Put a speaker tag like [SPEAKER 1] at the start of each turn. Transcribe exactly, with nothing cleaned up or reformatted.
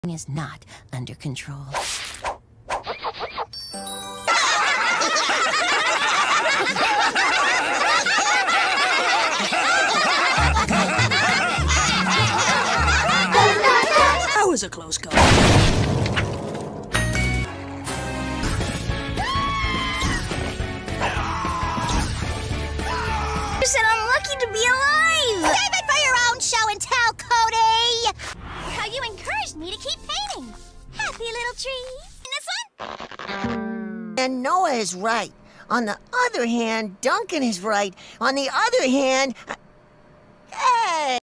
[SPEAKER 1] is not under control.
[SPEAKER 2] That was a close call.
[SPEAKER 3] You said I'm lucky to be alive!
[SPEAKER 4] Save it for your own show and tell, Cody!
[SPEAKER 3] How you encouraged me to keep painting. Happy little trees. This one?
[SPEAKER 5] And Noah is right. On the other hand, Duncan is right. On the other hand... Hey!